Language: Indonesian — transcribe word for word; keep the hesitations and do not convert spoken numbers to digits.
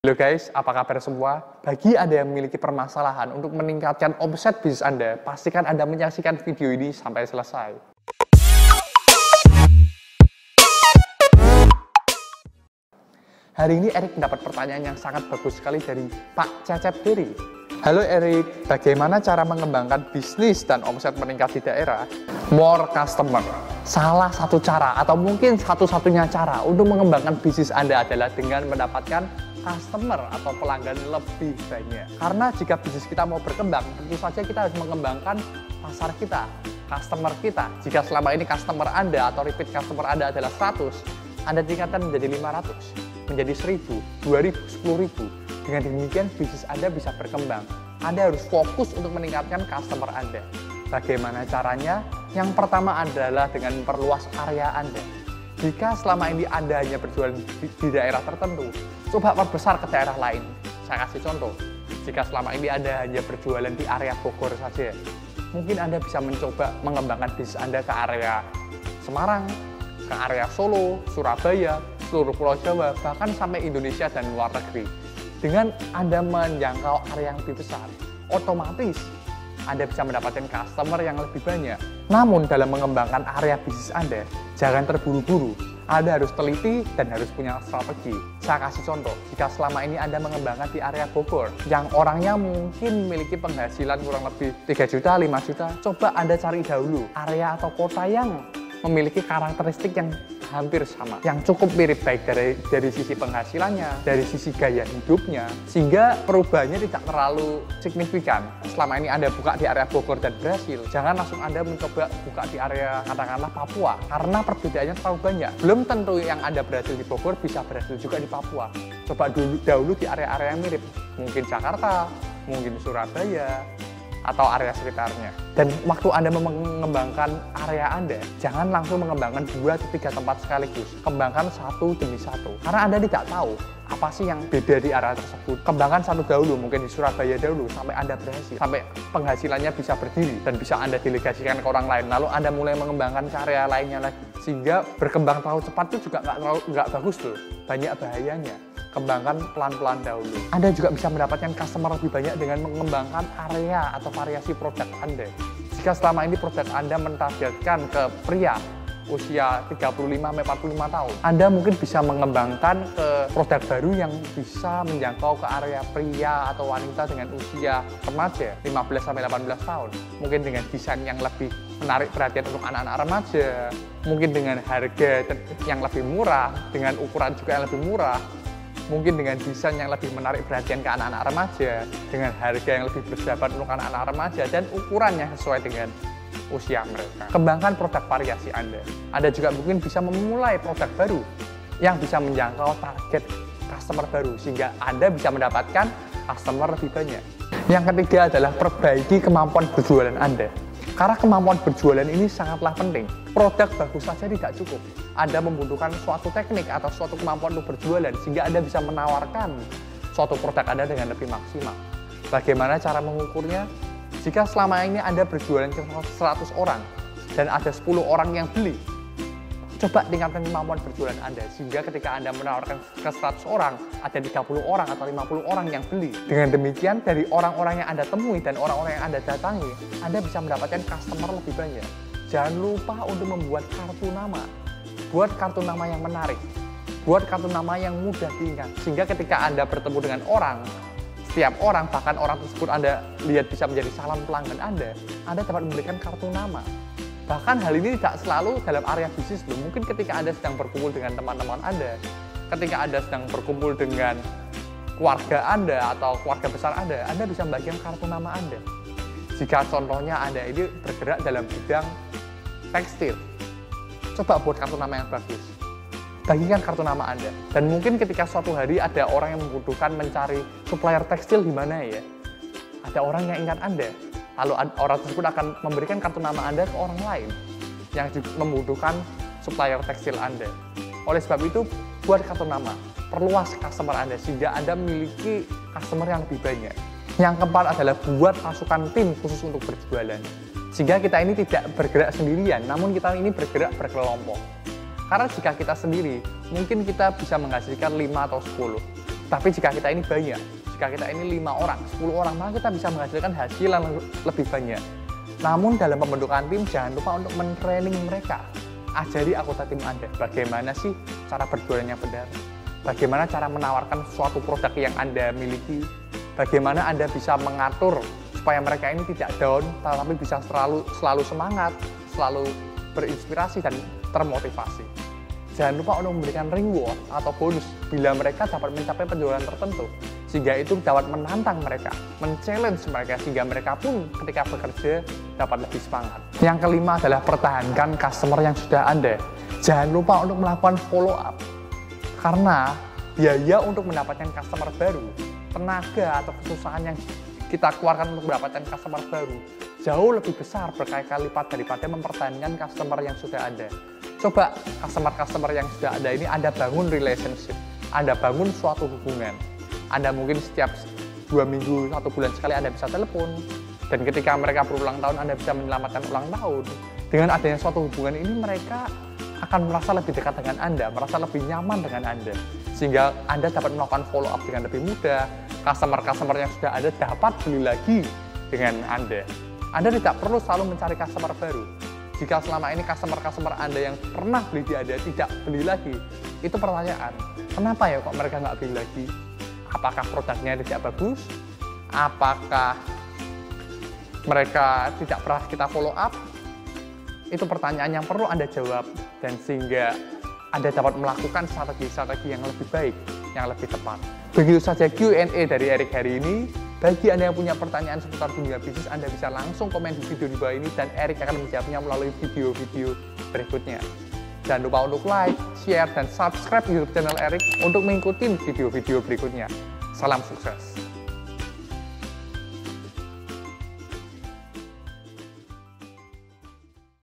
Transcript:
Halo guys, apa kabar semua? Bagi Anda yang memiliki permasalahan untuk meningkatkan omset bisnis Anda, pastikan Anda menyaksikan video ini sampai selesai. Hari ini Erik mendapat pertanyaan yang sangat bagus sekali dari Pak Cecep Dery. Halo Erik, bagaimana cara mengembangkan bisnis dan omset meningkat di daerah? More customer. Salah satu cara atau mungkin satu-satunya cara untuk mengembangkan bisnis Anda adalah dengan mendapatkan customer atau pelanggan lebih banyak. Karena jika bisnis kita mau berkembang, tentu saja kita harus mengembangkan pasar kita, customer kita. Jika selama ini customer Anda atau repeat customer Anda adalah seratus, Anda tingkatkan menjadi lima ratus, menjadi seribu, dua ribu, sepuluh ribu. Dengan demikian bisnis Anda bisa berkembang. Anda harus fokus untuk meningkatkan customer Anda. Bagaimana caranya? Yang pertama adalah dengan memperluas area Anda. Jika selama ini Anda hanya berjualan di, di daerah tertentu, coba perbesar ke daerah lain. Saya kasih contoh, jika selama ini Anda hanya berjualan di area Bogor saja, mungkin Anda bisa mencoba mengembangkan bisnis Anda ke area Semarang, ke area Solo, Surabaya, seluruh Pulau Jawa, bahkan sampai Indonesia dan luar negeri. Dengan Anda menjangkau area yang lebih besar, otomatis Anda bisa mendapatkan customer yang lebih banyak. Namun dalam mengembangkan area bisnis Anda, jangan terburu-buru. Anda harus teliti dan harus punya strategi. Saya kasih contoh, jika selama ini Anda mengembangkan di area Bogor, yang orangnya mungkin memiliki penghasilan kurang lebih tiga juta, lima juta, coba Anda cari dahulu area atau kota yang memiliki karakteristik yang hampir sama, yang cukup mirip baik dari dari sisi penghasilannya, dari sisi gaya hidupnya, sehingga perubahannya tidak terlalu signifikan. Selama ini Anda buka di area Bogor dan berhasil, jangan langsung Anda mencoba buka di area katakanlah Papua, karena perbedaannya terlalu banyak. Belum tentu yang Anda berhasil di Bogor bisa berhasil juga di Papua. Coba dulu dahulu di area-area yang mirip, mungkin Jakarta, mungkin Surabaya, atau area sekitarnya. Dan waktu Anda mengembangkan area Anda, jangan langsung mengembangkan dua atau tiga tempat sekaligus. Kembangkan satu demi satu. Karena Anda tidak tahu apa sih yang beda di area tersebut. Kembangkan satu dahulu, mungkin di Surabaya dahulu, sampai Anda berhasil. Sampai penghasilannya bisa berdiri dan bisa Anda delegasikan ke orang lain. Lalu Anda mulai mengembangkan ke area lainnya lagi. Sehingga berkembang terlalu cepat itu juga nggak terlalu nggak bagus loh. Banyak bahayanya. Kembangkan pelan-pelan dahulu. Anda juga bisa mendapatkan customer lebih banyak dengan mengembangkan area atau variasi produk Anda. Jika selama ini produk Anda mentargetkan ke pria usia tiga puluh lima sampai empat puluh lima tahun, Anda mungkin bisa mengembangkan ke produk baru yang bisa menjangkau ke area pria atau wanita dengan usia remaja lima belas sampai delapan belas tahun. Mungkin dengan desain yang lebih menarik perhatian untuk anak-anak remaja, mungkin dengan harga yang lebih murah, dengan ukuran juga yang lebih murah, mungkin dengan desain yang lebih menarik perhatian ke anak-anak remaja, dengan harga yang lebih bersahabat untuk anak-anak remaja, dan ukuran yang sesuai dengan usia mereka. Kembangkan produk variasi Anda. Anda juga mungkin bisa memulai produk baru yang bisa menjangkau target customer baru, sehingga Anda bisa mendapatkan customer lebih banyak. Yang ketiga adalah perbaiki kemampuan berjualan Anda. Karena kemampuan berjualan ini sangatlah penting. Produk bagus saja tidak cukup. Anda membutuhkan suatu teknik atau suatu kemampuan untuk berjualan sehingga Anda bisa menawarkan suatu produk Anda dengan lebih maksimal. Bagaimana cara mengukurnya? Jika selama ini Anda berjualan ke seratus orang dan ada sepuluh orang yang beli, coba tingkatkan kemampuan berjualan Anda sehingga ketika Anda menawarkan ke seratus orang, ada tiga puluh orang atau lima puluh orang yang beli. Dengan demikian, dari orang-orang yang Anda temui dan orang-orang yang Anda datangi, Anda bisa mendapatkan customer lebih banyak. Jangan lupa untuk membuat kartu nama. Buat kartu nama yang menarik. Buat kartu nama yang mudah diingat. Sehingga ketika Anda bertemu dengan orang, setiap orang, bahkan orang tersebut Anda lihat bisa menjadi calon pelanggan Anda, Anda dapat memberikan kartu nama. Bahkan hal ini tidak selalu dalam area bisnis loh. Mungkin ketika Anda sedang berkumpul dengan teman-teman Anda, ketika Anda sedang berkumpul dengan keluarga Anda atau keluarga besar Anda, Anda bisa membagikan kartu nama Anda. Jika contohnya Anda ini bergerak dalam bidang tekstil, coba buat kartu nama yang bagus. Bagikan kartu nama Anda. Dan mungkin ketika suatu hari ada orang yang membutuhkan mencari supplier tekstil di mana ya, ada orang yang ingat Anda. Lalu orang tersebut akan memberikan kartu nama Anda ke orang lain yang membutuhkan supplier tekstil Anda. Oleh sebab itu, buat kartu nama, perluas customer Anda sehingga Anda memiliki customer yang lebih banyak. Yang keempat adalah buat pasukan tim khusus untuk berjualan. Sehingga kita ini tidak bergerak sendirian, namun kita ini bergerak berkelompok. Karena jika kita sendiri, mungkin kita bisa menghasilkan lima atau sepuluh. Tapi jika kita ini banyak, jika kita ini lima orang, sepuluh orang, maka kita bisa menghasilkan hasil yang lebih banyak. Namun dalam pembentukan tim, jangan lupa untuk men-training mereka. Ajari anggota tim Anda bagaimana sih cara berjualan yang benar, bagaimana cara menawarkan suatu produk yang Anda miliki, bagaimana Anda bisa mengatur supaya mereka ini tidak down, tetapi bisa selalu selalu semangat, selalu berinspirasi dan termotivasi. Jangan lupa untuk memberikan reward atau bonus bila mereka dapat mencapai penjualan tertentu, sehingga itu dapat menantang mereka, men-challenge mereka, sehingga mereka pun ketika bekerja dapat lebih semangat. Yang kelima adalah pertahankan customer yang sudah Anda. Jangan lupa untuk melakukan follow up, karena biaya untuk mendapatkan customer baru, tenaga atau kesusahan yang kita keluarkan untuk mendapatkan customer baru jauh lebih besar berkali-kali lipat daripada mempertahankan customer yang sudah ada. Coba customer-customer yang sudah ada ini Anda bangun relationship, Anda bangun suatu hubungan. Anda mungkin setiap dua minggu, satu bulan sekali Anda bisa telepon, dan ketika mereka berulang tahun Anda bisa menyelamatkan ulang tahun. Dengan adanya suatu hubungan ini mereka akan merasa lebih dekat dengan Anda, merasa lebih nyaman dengan Anda, sehingga Anda dapat melakukan follow up dengan lebih mudah. Customer-customer yang sudah ada dapat beli lagi dengan Anda. Anda tidak perlu selalu mencari customer baru. Jika selama ini customer-customer Anda yang pernah beli di Anda tidak beli lagi, itu pertanyaan, kenapa ya kok mereka nggak beli lagi? Apakah produknya tidak bagus? Apakah mereka tidak pernah kita follow up? Itu pertanyaan yang perlu Anda jawab, dan sehingga Anda dapat melakukan strategi-strategi yang lebih baik, yang lebih tepat. Begitu saja Q and A dari Erik hari ini. Bagi Anda yang punya pertanyaan seputar dunia bisnis, Anda bisa langsung komen di video di bawah ini, dan Erik akan menjawabnya melalui video-video berikutnya. Jangan lupa untuk like, share, dan subscribe YouTube channel Erik untuk mengikuti video-video berikutnya. Salam sukses!